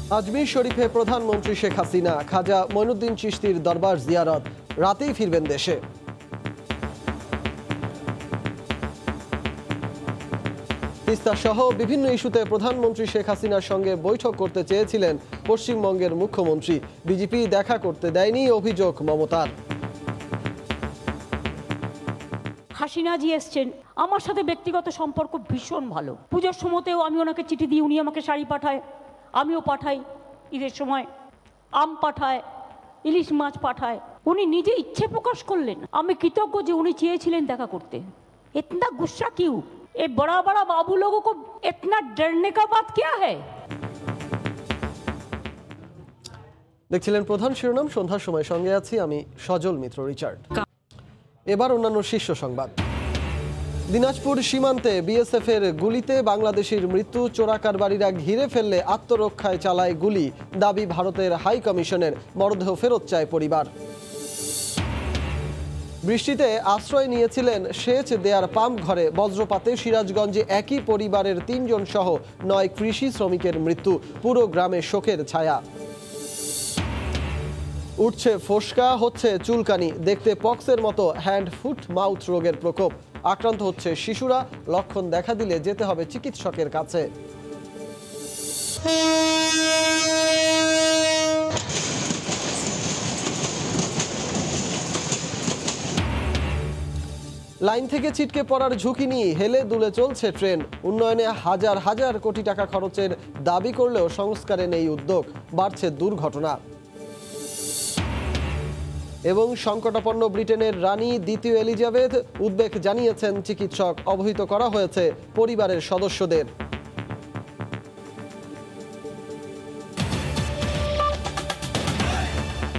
আজমির শরীফে প্রধানমন্ত্রী শেখ হাসিনা খাজা মঈনুদ্দিন চিশতির দরবার জিয়ারত, রাতেই ফিরবেন দেশে। তিস্তা সহ বিভিন্ন ইস্যুতে প্রধানমন্ত্রী শেখ হাসিনার সঙ্গে বৈঠক করতে চেয়েছিলেন পশ্চিমবঙ্গের মুখ্যমন্ত্রী। বিজেপি দেখা করতে দেয়নি, অভিযোগ মমতার। হাসিনাজি এসছেন, আমার সাথে ব্যক্তিগত সম্পর্ক ভীষণ ভালো। পুজোর সময়তেও আমি ওনাকে চিঠি দিই, উনি আমাকে শাড়ি পাঠায়, আমিও পাঠাই। ঈদের সময় আম পাঠায়, ইলিশ মাছ পাঠায়। উনি নিজে ইচ্ছে প্রকাশ করলেন। আমি কৃতজ্ঞ যে উনি চেয়েছিলেন দেখা করতে। ইতনা গুस्सा क्यों? ये बड़ा बड़ा बाबू लोगों को इतना डरने का बात क्या है? দেখছিলেন প্রধান শিরোনাম। সন্ধ্যার সময় সঙ্গে আছি আমি সজল মিত্র রিচার্ড। এবার অন্যান্য শীর্ষ সংবাদ। দিনাজপুর সীমান্তে বিএসএফ এর গুলিতে বাংলাদেশের মৃত্যু, চোরাকারবারিরা ঘিরে ফেললে আত্মরক্ষায় চালায় গুলি, দাবি ভারতের হাই কমিশনের। মরদেহ ফেরত চায় পরিবার। বৃষ্টিতে আশ্রয় নিয়েছিলেন সেচ দেয়ার পাম্প ঘরে, বজ্রপাতে সিরাজগঞ্জে একই পরিবারের ৩ জন সহ ৯ কৃষি শ্রমিকের মৃত্যু, পুরো গ্রামে শোকের ছায়া। উঠছে ফোসকা, হচ্ছে চুলকানি, দেখতে পক্সের মতো হ্যান্ড ফুট মাউথ রোগের প্রকোপ। আক্রান্ত হচ্ছে শিশুরা, লক্ষণ দেখা দিলে যেতে হবে চিকিৎসকের কাছে। লাইন থেকে ছিটকে পড়ার ঝুঁকি নিয়ে হেলে দুলে চলছে ট্রেন। উন্নয়নে হাজার হাজার কোটি টাকা খরচের দাবি করলেও সংস্কারে নেই উদ্যোগ, বাড়ছে দুর্ঘটনা। এবং সংকটাপন্ন ব্রিটেনের রানী দ্বিতীয় এলিজাবেথ, উদ্বেগ জানিয়েছেন চিকিৎসক। অবহিত করা হয়েছে পরিবারের সদস্যদের।